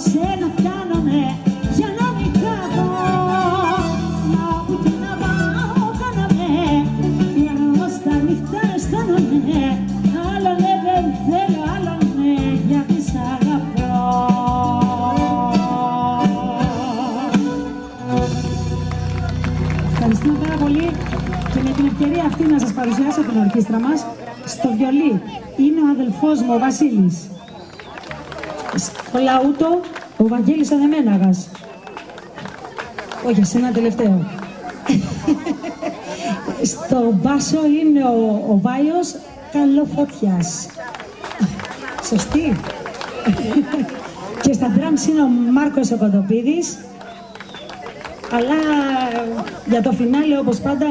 σένα πιάνομαι για να μην χάθω. Μα που και να πάω χάνομαι, όμως τα νύχτα αισθάνομαι. Άλλο ναι δεν θέλω, άλλο ναι, γιατί σ' αγαπώ. Ευχαριστούμε πάρα πολύ και με την ευκαιρία αυτή να σας παρουσιάσω την ορχήστρα μας. Στο βιολί είναι ο αδελφός μου, ο Βασίλης. Στο λαούτο, ο Βαγγέλης Αδεμέναγας. Όχι, εσένα τελευταίο. Στο μπάσο είναι ο Βάιος Καλοφωτιάς. Σωστή. Και στα drums είναι ο Μάρκος ο Κοντοπίδης. Αλλά για το φινάλε, όπως πάντα,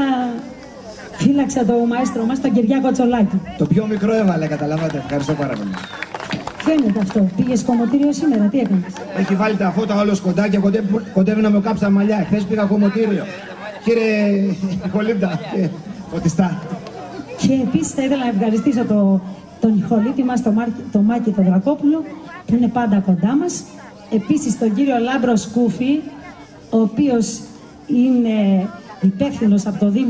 φύλαξα το μαέστρο μας, τον Κυριάκο Τσολάκη. Το πιο μικρό έβαλε, καταλάβατε. Ευχαριστώ πάρα πολύ. Φαίνεται αυτό. Πήγες κομμωτήριο σήμερα, τι έκανες? Έχει βάλει τα φώτα όλο κοντά και κοντεύει να με κάψει τα μαλλιά. Χθες πήγα κομμωτήριο. Κύριε Ιχολύπτα, φωτιστά. Και επίσης θα ήθελα να ευχαριστήσω τον ηχολήπτη μας, τον Μάκη τον Δρακόπουλο, που είναι πάντα κοντά μας. Επίσης τον κύριο Λάμπρο Σκούφη, ο οποίος είναι υπεύθυνος από το Δήμο.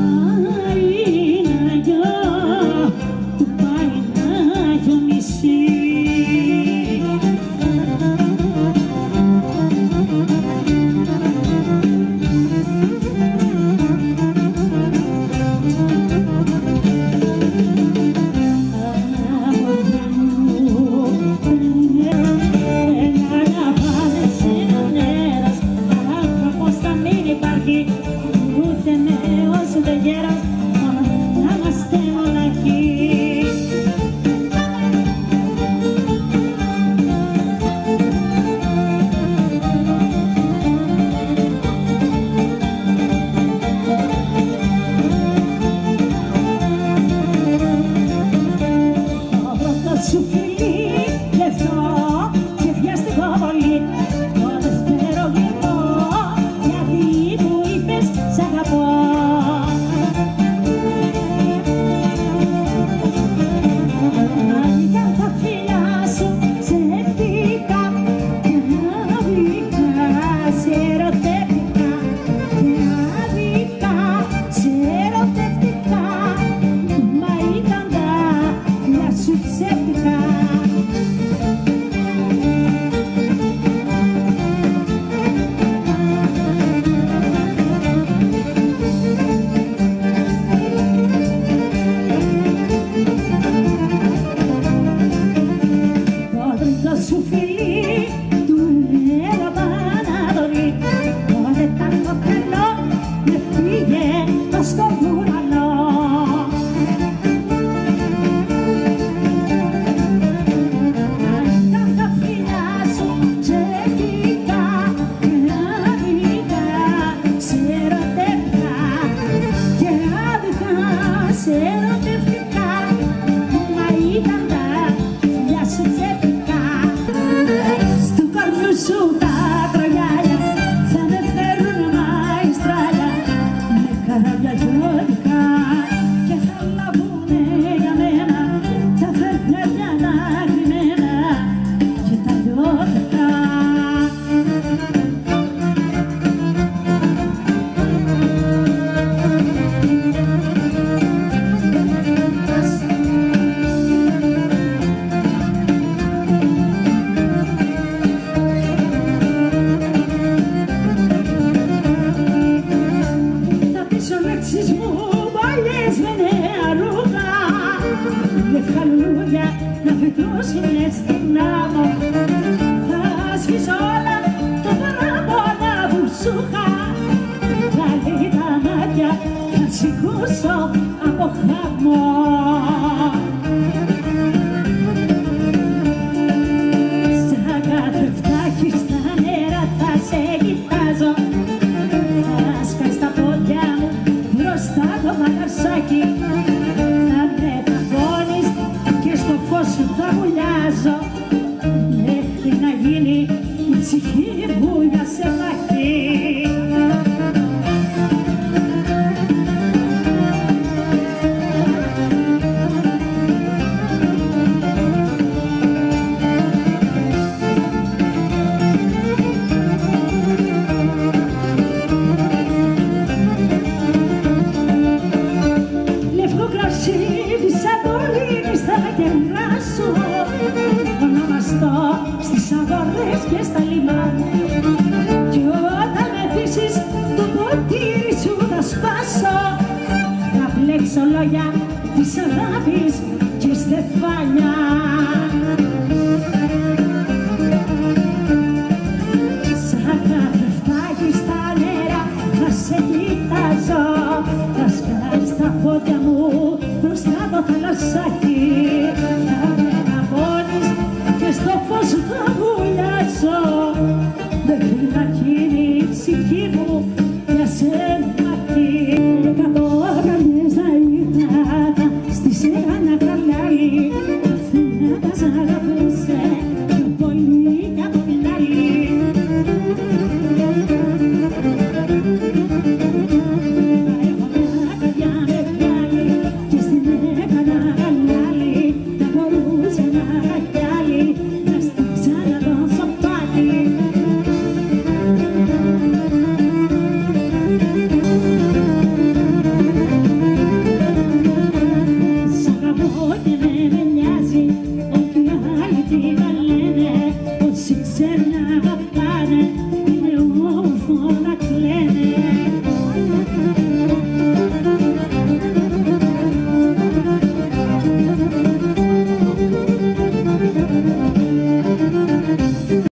See σου φιλί λεπτό και βιαστικό πολύ. Το δεύτερο λεπτό γιατί μου είπες σ' αγαπώ. Αν ήταν τα φιλιά σου ψεύτικα και άδικα, σε ερωτεύτηκα και άδικα, σε ερωτεύτηκα, μα ήταν τα φιλιά σου ψεύτικα. Σου φιλί του έρωτα Ανατολή, τότε ήταν το τρελό με πήγε στον ουρανό. Αν ήταν τα φιλιά σου ψεύτικα και άδικα, σε ερωτεύτηκα και άδικα, σε ερωτεύτηκα, μα ήταν τα φιλιά σου ψεύτικα. Στου κορμιού σου τα τρογιάλια θα με φέρουν μαϊστράλια με καράβια γιώτικα και θα λαμπούνε για μένα τα φερνέρια τα κρυμμένα και τα γιώτικα. Λευκά λουλούδια να φυτρώσουνε στην άμμο. Θα σβήσω όλα τα παράπονα που σου είχα. Πάλι τα μάτια θα σηκώσω από χάμω. Σαν καθρεφτάκι στα νερά θα σε κοιτάζω. Θα σκάει στα πόδια μου μπροστά το βαγαρσάκι. Σου θα βουλιάζω μέχρι να γίνει η ψυχή μου για σεμάκι. Λευκό κρασί της Σαντορίνης θα κεράσω, ονομαστώ στις αγορές και στα λιμάνια. Κι όταν με αφήσεις το ποτήρι σου θα σπάσω, θα πλέξω λόγια της αγάπης και στεφάνια.